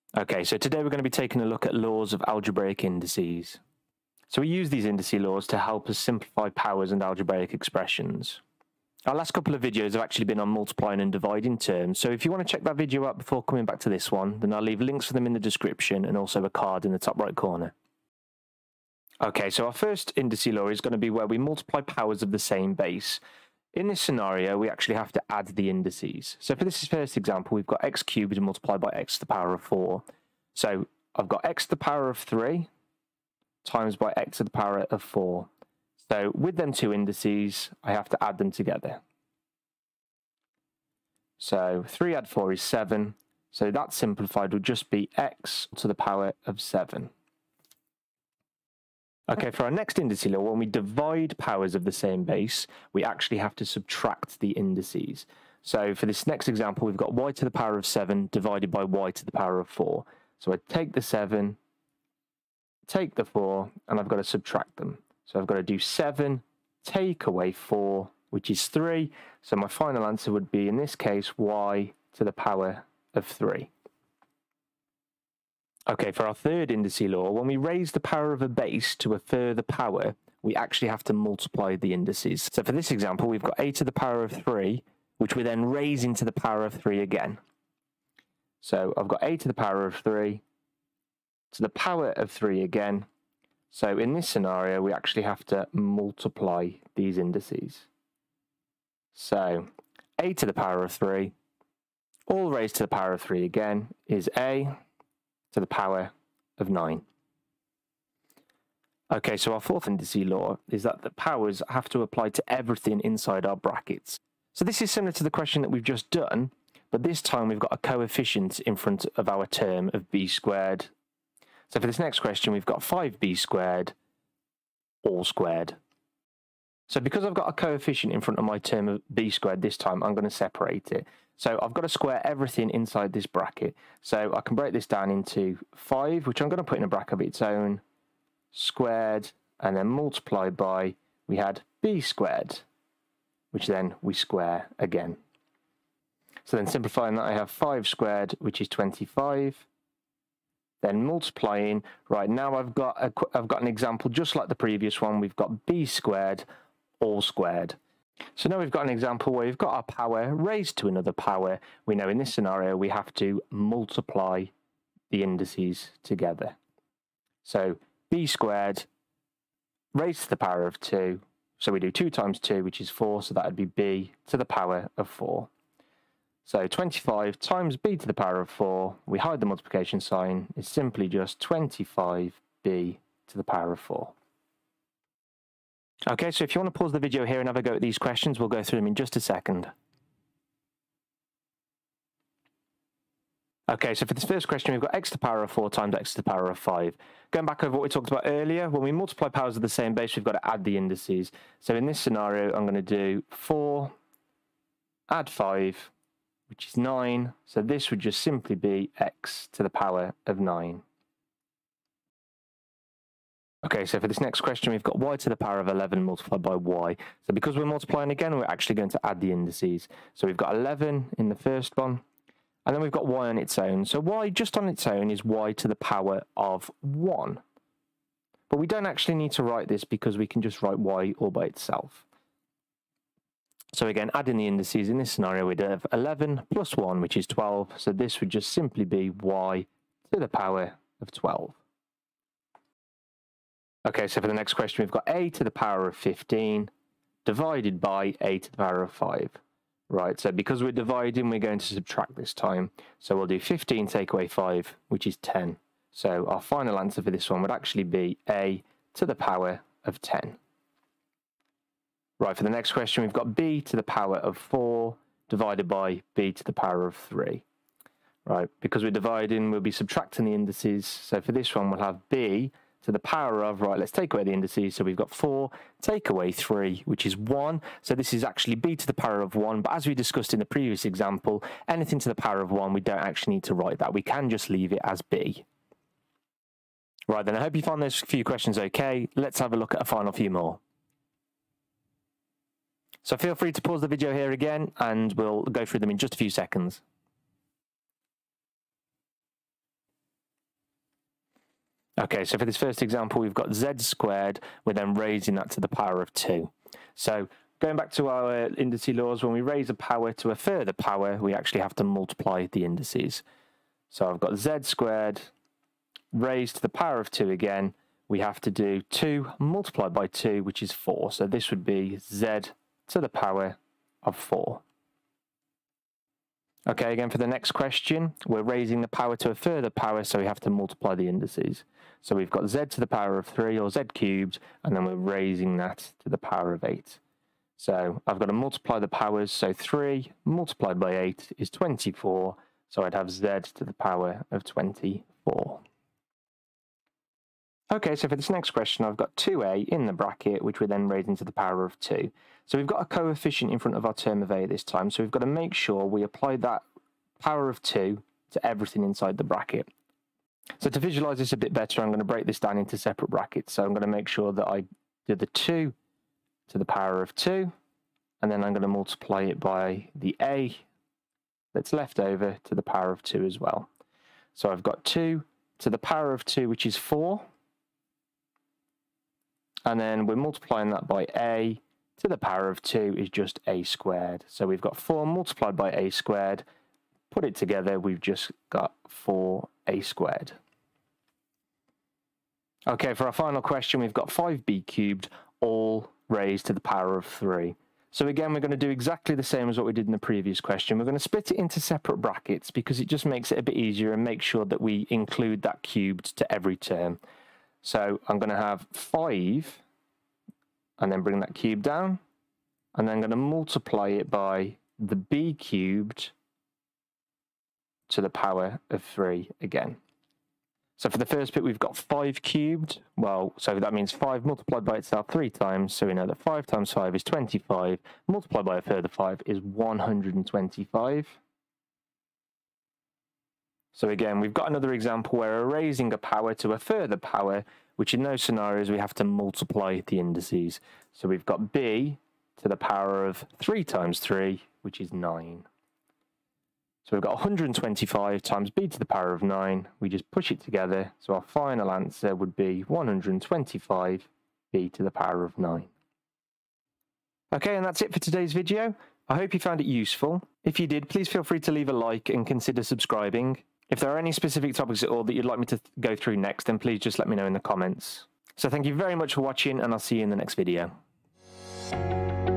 Okay, so today we're going to be taking a look at laws of algebraic indices. So we use these indice laws to help us simplify powers and algebraic expressions. Our last couple of videos have actually been on multiplying and dividing terms, so if you want to check that video out before coming back to this one, then I'll leave links for them in the description and also a card in the top right corner. Okay, so our first indice law is going to be where we multiply powers of the same base. In this scenario, we actually have to add the indices. So for this first example, we've got x cubed multiplied by x to the power of 4. So I've got x to the power of 3 times by x to the power of 4. So with them two indices, I have to add them together. So 3 add 4 is 7. So that simplified would just be x to the power of 7. Okay, for our next indice law, when we divide powers of the same base, we actually have to subtract the indices. So for this next example, we've got y to the power of 7 divided by y to the power of 4. So I take the 7, take the 4, and I've got to subtract them. So I've got to do 7, take away 4, which is 3. So my final answer would be, in this case, y to the power of 3. Okay, for our third indice law, when we raise the power of a base to a further power, we actually have to multiply the indices. So for this example, we've got a to the power of 3, which we're then raising to the power of 3 again. So I've got a to the power of 3 to the power of 3 again. So in this scenario, we actually have to multiply these indices. So a to the power of 3, all raised to the power of 3 again, is a to the power of 9. Okay, so our fourth indice law is that the powers have to apply to everything inside our brackets. So this is similar to the question that we've just done, but this time we've got a coefficient in front of our term of b squared. So for this next question, we've got 5b squared all squared. So because I've got a coefficient in front of my term of b squared this time, I'm going to separate it. So I've got to square everything inside this bracket. So I can break this down into 5, which I'm going to put in a bracket of its own, squared, and then multiply by, we had b squared, which then we square again. So then simplifying that, I have 5 squared, which is 25. Then multiplying, right, now I've got an example just like the previous one. We've got b squared all squared. So now we've got an example where we've got our power raised to another power. We know in this scenario we have to multiply the indices together. So b squared raised to the power of 2. So we do 2 times 2, which is 4. So that would be b to the power of 4. So 25 times b to the power of 4, we hide the multiplication sign, is simply just 25b to the power of 4. Okay, so if you want to pause the video here and have a go at these questions, we'll go through them in just a second. Okay, so for this first question, we've got x to the power of 4 times x to the power of 5. Going back over what we talked about earlier, when we multiply powers of the same base, we've got to add the indices. So in this scenario, I'm going to do 4, add 5, which is 9. So this would just simply be x to the power of 9. Okay, so for this next question, we've got y to the power of 11 multiplied by y. So because we're multiplying again, we're actually going to add the indices. So we've got 11 in the first one, and then we've got y on its own. So y just on its own is y to the power of 1. But we don't actually need to write this because we can just write y all by itself. So again, adding the indices, in this scenario, we'd have 11 plus 1, which is 12. So this would just simply be y to the power of 12. Okay, so for the next question, we've got a to the power of 15 divided by a to the power of 5. Right, so because we're dividing, we're going to subtract this time. So we'll do 15 take away 5, which is 10. So our final answer for this one would actually be a to the power of 10. Right, for the next question, we've got b to the power of 4 divided by b to the power of 3. Right, because we're dividing, we'll be subtracting the indices. So for this one, we'll have b to the power of, right, let's take away the indices. So we've got 4, take away 3, which is 1. So this is actually b to the power of 1. But as we discussed in the previous example, anything to the power of 1, we don't actually need to write that. We can just leave it as b. Right, then I hope you found those few questions okay. Let's have a look at a final few more. So feel free to pause the video here again, and we'll go through them in just a few seconds. Okay, so for this first example, we've got z squared. We're then raising that to the power of 2. So going back to our indice laws, when we raise a power to a further power, we actually have to multiply the indices. So I've got z squared raised to the power of 2 again. We have to do 2 multiplied by 2, which is 4. So this would be z to the power of 4. Okay, again for the next question, we're raising the power to a further power, so we have to multiply the indices. So we've got z to the power of 3, or z cubed, and then we're raising that to the power of 8. So I've got to multiply the powers, so 3 multiplied by 8 is 24, so I'd have z to the power of 24. Okay, so for this next question, I've got 2a in the bracket, which we're then raising to the power of 2. So we've got a coefficient in front of our term of a this time, so we've got to make sure we apply that power of 2 to everything inside the bracket. So to visualize this a bit better, I'm going to break this down into separate brackets. So I'm going to make sure that I do the 2 to the power of 2, and then I'm going to multiply it by the a that's left over to the power of 2 as well. So I've got 2 to the power of 2, which is 4. And then we're multiplying that by a to the power of 2 is just a squared. So we've got 4 multiplied by a squared. Put it together, we've just got 4a squared. Okay, for our final question, we've got 5b cubed, all raised to the power of 3. So again, we're going to do exactly the same as what we did in the previous question. We're going to split it into separate brackets because it just makes it a bit easier and make sure that we include that cubed to every term. So I'm going to have 5, and then bring that cube down, and then I'm going to multiply it by the b cubed to the power of 3 again. So for the first bit, we've got 5 cubed. Well, so that means 5 multiplied by itself 3 times. So we know that 5 times 5 is 25. Multiplied by a further 5 is 125. So again, we've got another example where we're raising a power to a further power, which in those scenarios, we have to multiply the indices. So we've got b to the power of 3 times 3, which is 9. So we've got 125 times b to the power of 9. We just push it together. So our final answer would be 125 b to the power of 9. Okay, and that's it for today's video. I hope you found it useful. If you did, please feel free to leave a like and consider subscribing. If there are any specific topics at all that you'd like me to go through next, then please just let me know in the comments. So thank you very much for watching, and I'll see you in the next video.